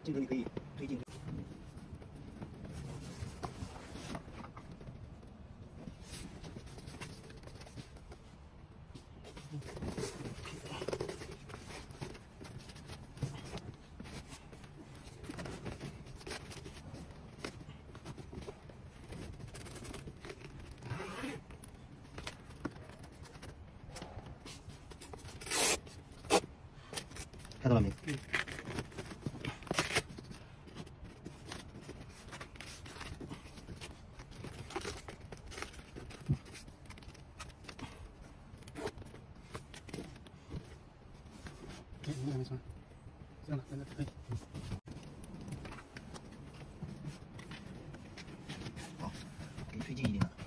镜头你可以推进。看到了没？ 还没穿，这样的，真的可以。 好，给你推进一点了。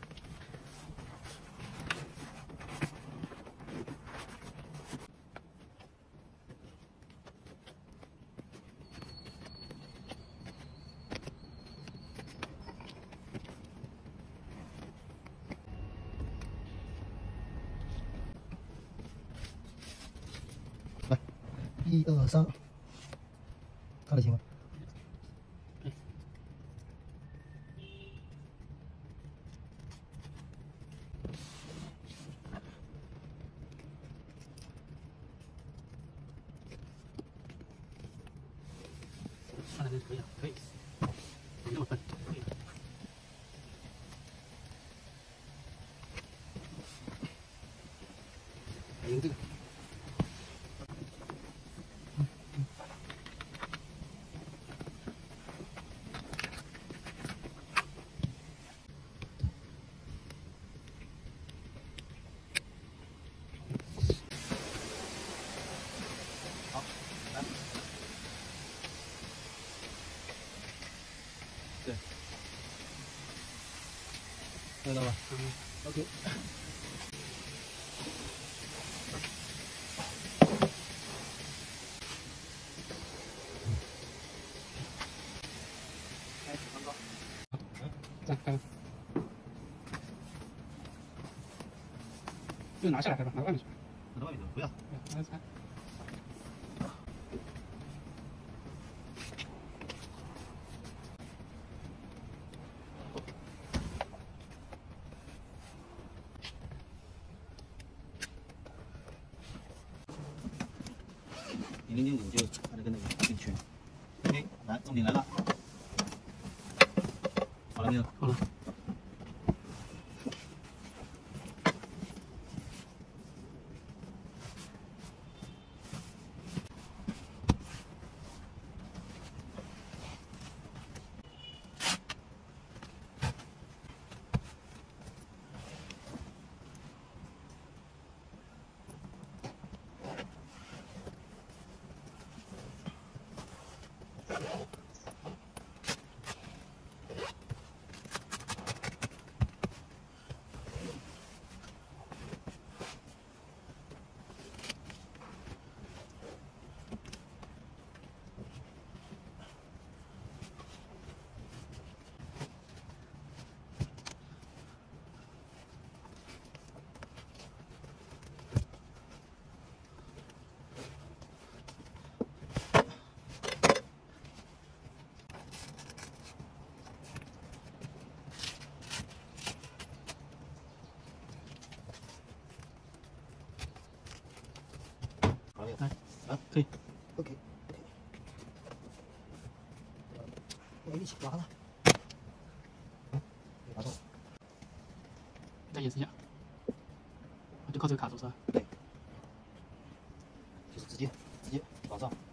来，1、2、3，看得清吗？ 看来这可以了，可以，没那么笨，可以了。赢这个。 好，来。对，看到了。OK。开始升高。 这样开吧。就拿下来开吧，拿到外面去。 拿到外面去，不要。 拿来拆。 你0.5就按着跟那个这个圈。OK， 来，重点来了。好了没有？ 好了。来， 啊， 可以。 OK。没力气，拉了。拉动。 再演示一下。就靠这个卡住是吧？ 对。就是直接往上。